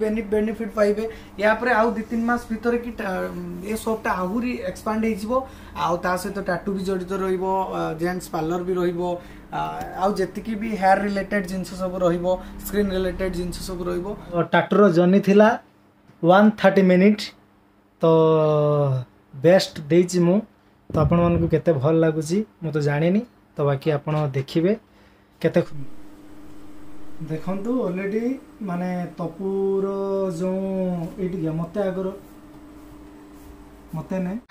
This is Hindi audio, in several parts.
बेनिफिट पाइबे या पर आउ 2-3 मास भीतर कि ये शॉपटा आहुरी एक्सपांड हो ता सहित टाटू भी जड़ित रहिबो जेंट्स पार्लर भी रहिबो आउ जेतिकी भी हेयर रिलेटेड जिंस सब रहिबो स्किन रिलेटेड जिंस सब रहिबो। टाटूर जर्नी थिला 130 मिनिट तो बेस्ट देछि मु तो आपण मानकु केते भल लागुची मु तो जानिनी तो बाकी आपण देखिबे केते देखंतु ऑलरेडी माने तपुर जो एटी मते आगर मते ने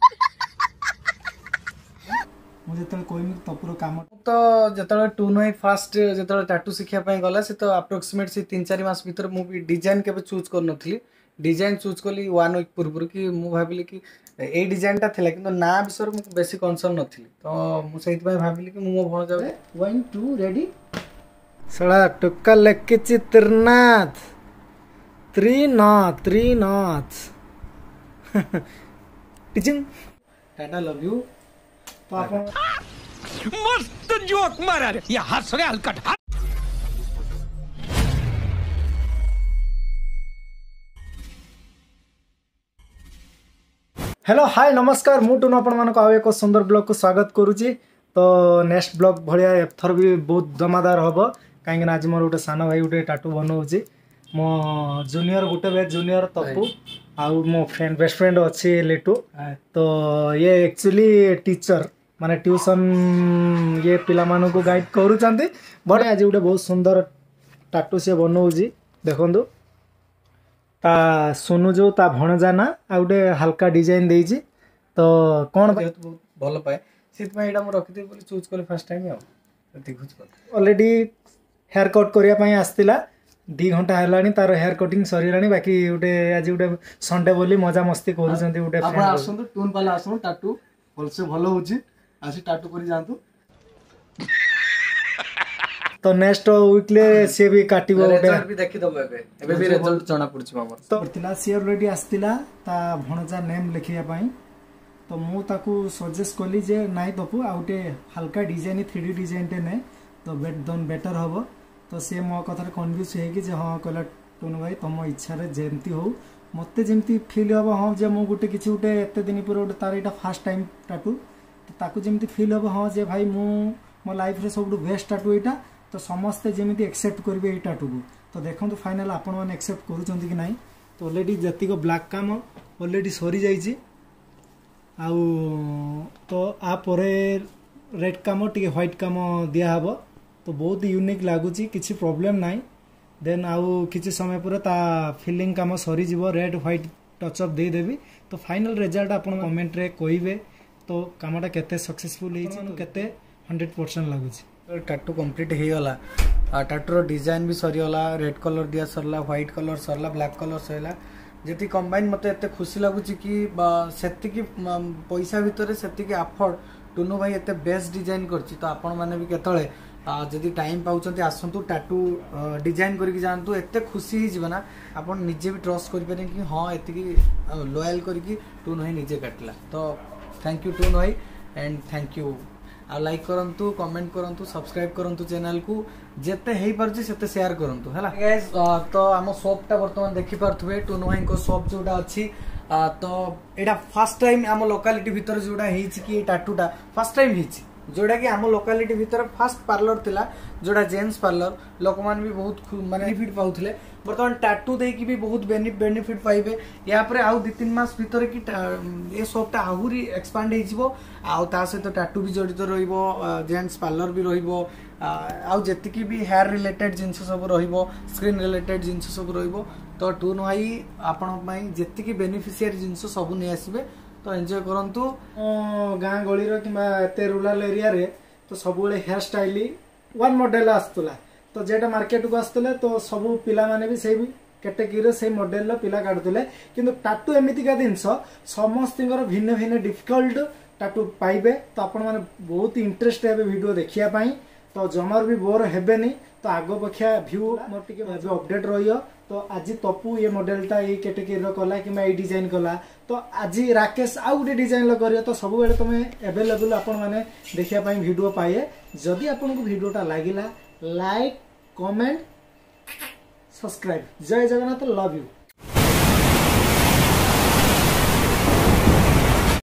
मुझे तो कोई नहीं तपुर काम तो जतले टून भाई फास्ट जतले टाटू शिखिया पय गला से तो अप्रोक्सीमेट से 3-4 मास भीतर मु भी डिजाइन केबे चूज कर नथली डिजाइन चूज कली 1 वीक पूर्व कि मु भाबिली कि ए डिजाइन टा थिला किंतु ना विषय मु बेसी कंसर्न नथली तो मु सहित पय भाबिली कि मु भण जावे 1 2 रेडी सड़ा टुक्का लेके चित्रनाथ त्रिनाथ टीचिंग टाटा लव यू तो आपण मस्त जोक मारा रे ये हंस रे हलकट। हेलो हाय नमस्कार मु टुन आपण मानको आउ एक सुंदर ब्लॉग को स्वागत करूची तो नेक्स्ट ब्लॉग भलिया एथर भी बहुत दमादार हबो काहे आज मोर गोटे सान भाई गोटे टाटू बनाऊँगी मो जूनियर गोटे बैच जूनियर तपु आउ मो फ्रेंड बेस्ट फ्रेंड अच्छे लेटू तो ये एक्चुअली टीचर माने ट्यूशन ये पिला मानू को गाइड करूचंती बड़े आज गोटे बहुत सुंदर टाटू से बनाऊँगी देखंतु ता सोनू जो ता भणजा ना आ गोटे हल्का डिजाइन देइछि तो कोन बहुत भल पाए सित में एटा मु रखि दे बोली चूज करले फर्स्ट टाइम आ देखुछ ऑलरेडी हेयर कट करिया पई आस्तिला 2 घंटा हेलानी तार हेयर कटिंग सरीलानी बाकी गोटे आज गोटे संडे बोली मजा मस्ती करूचंती गोटे फ्रेंड आपण आसंतु टून पाला आसनु टाटू भलसे भलो होची आसी टाटू करी जानतु तो नेक्स्ट वीकले से भी काटिबो रिजल्ट भी देखि दबो एबे भी रिजल्ट जणा पड़छि हमर तो तिला सी ऑलरेडी आस्तिला ता भणजा नेम लिखिया पई तो मु ताकू सजेस्ट कली जे नाइ तपु आउटे हल्का डिजाइन 3D डिजाइन टे ने तो बेटर हबो तो से मो कथार कन्फ्यूज हे कि जे हां कहला टुन भाई तुम इच्छा रे जेंती हो मते जेंती फील हबो हां जे मो गुटे किछि गुटे एते दिन पर गुटे तार एटा फर्स्ट टाइम टाटू तो ताकू जेंती फील हबो हां जे भाई मु मो लाइफ रे सबटु बेस्ट टाटू एटा तो समस्त जेमिति एक्सेप्ट करबे ए टाटू को तो देखंतु फाइनल आपण माने एक्सेप्ट करूचंती कि नाही तो ऑलरेडी जति को ब्लैक काम ऑलरेडी सरी जाईची आउ तो आ परे रेड काम टिके व्हाइट काम दिया हबो तो बहुत यूनिक लागुची किछि प्रॉब्लम नाही देन आउ किछि समय पर ता फिलिंग काम सरी जीवो रेड व्हाइट टच अप दे देबी तो फाइनल रिजल्ट आपण कमेंट रे कहिबे तो कामटा केते सक्सेसफुल हेछि केते 100% लागुची टाटू कंप्लीट हे गला टाटूर डिजाइन भी सरी गला रेड कलर दिया सरला व्हाइट कलर सरला ब्लैक कलर सरला जेती कंबाइन मते एते खुशी लागुची कि सेति की पैसा भितरे सेति की अफोर्ड टुनु भाई एते बेस्ट डिजाइन करछि तो आपण माने भी केतळे जदि टाइम पाउचंती आसंतु टाटू डिजाइन करके जानतु एते खुशी ही जीवना आपण निजे भी ट्रस्ट करि पारे कि हां एति की लॉयल करके टुनु भाई निजे काटला तो थैंक यू टुनु भाई एंड थैंक यू आ लाइक करंतु कमेंट करंतु सब्सक्राइब करंतु चैनल को जेते हेई परछि सेते शेयर करंतु हला गाइस तो हम शॉप टा वर्तमान देखि पारथुबे टुनु भाई को शॉप जोटा अछि तो एटा फर्स्ट टाइम हम लोकालिटी भीतर जोटा हेछि कि टाटूटा फर्स्ट टाइम हेछि जोड़ा कि आम लोकालिटी भीतर फास्ट पार्लर थिला जोड़ा जेंट्स पार्लर लोक मान भी बहुत माने बेनिफिट पाउथले बर्तमान टाटू दे की भी बहुत बेनिफिट पाइबे या पर आउ 2-3 मास भीतर कि ये शॉपटा आहुरी एक्सपांड हो आउ ता सहित टाटू भी जड़ित रहिबो जेंट्स पार्लर भी रहिबो आउ जेतिकी भी हेयर रिलेटेड जिंस सब रहिबो स्किन रिलेटेड जिंस सब रहिबो तो टून भाई आपण पई जेतिकी बेनिफिशियरी जिंस सब नै आसीबे तो एंजॉय करंतु गाँ गली रो किबा एते रूरल एरिया रे तो सब बेले हेयर स्टाइल वन मॉडल आस्तला तो जेटा मार्केट को आस्तले तो सब पिला माने भी सेही कैटेगरी से मॉडल लो पिला काढुतले किंतु टाटू एमिति का जिंस समस्तिंगर भिन्न भिन्न डिफिकल्ट टाटू पाइबे तो आपण माने बहुत इंटरेस्ट हेबे वीडियो देखिया पई तो जमार भी बोर हेबेनी तो आगो पक्षा व्यू मोर टिके अपडेट रहियो तो आज तपु ये मॉडलटा ये कैटेगरी कला कि मैं डिजाइन कला तो आज राकेश आउ गोटे डिजाइन करियो तो सब बेले तुम अवेलेबल आपण माने देखिया पई वीडियो पाए जदि आपण को वीडियोटा लागिला लाइक कमेंट सब्सक्राइब। जय जगन्नाथ, लव यू।